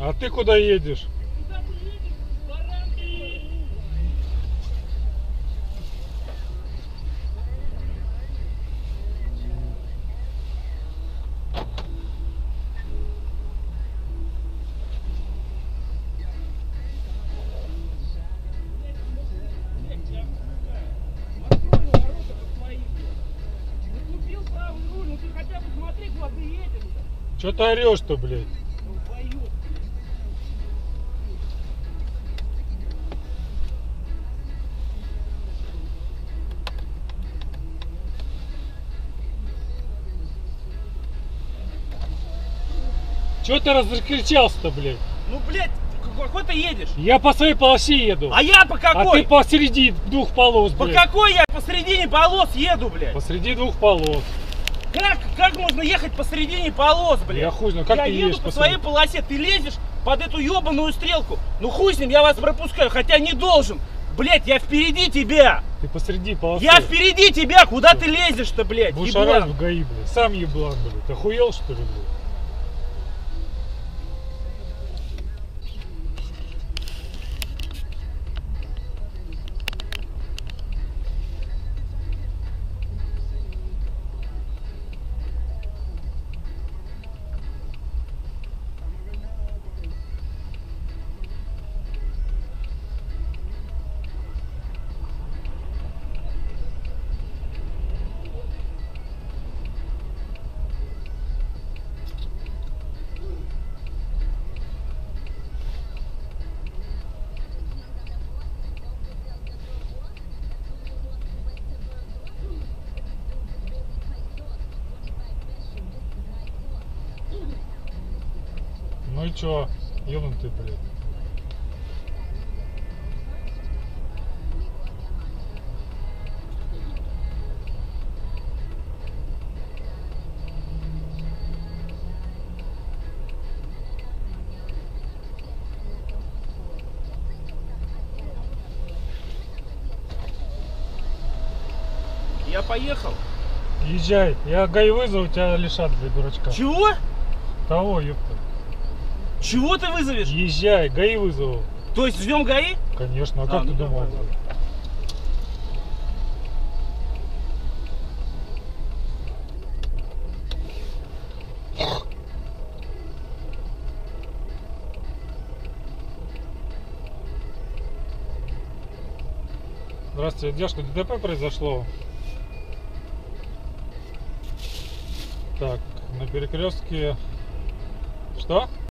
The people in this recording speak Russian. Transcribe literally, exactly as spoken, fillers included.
А ты куда едешь? Куда ты едешь, баран ты? Че ты орешь-то, блядь? Че ты разкричался-то, блядь? Ну, блядь, какой ты едешь? Я по своей полосе еду. А я по какой? А ты посреди двух полос, По блядь. какой я посредине полос еду, блядь? Посреди двух полос. Как, как можно ехать посередине полос, блядь? Я хуй знаю, как я ты еду едешь по посреди... своей полосе, ты лезешь под эту ебаную стрелку. Ну хуй с ним, я вас пропускаю, хотя не должен. Блядь, я впереди тебя. Ты посреди полосы. Я впереди тебя, куда ты лезешь-то, блядь? Будешь еблан? орать в ГАИ, блядь. Сам еблан, блядь. Ты охуел, что ли, блядь? Ну и чё, ёбнутый, блядь. Я поехал. Езжай, я ГАИ вызову, тебя лишат, блядь, дурачка. Чего? Того, ёпта. Чего ты вызовешь? Езжай, ГАИ вызову. То есть ждем ГАИ? Конечно, а, А, как ну ты думал? давай. Здравствуйте, девушка, ДТП произошло. Так, на перекрестке. Что?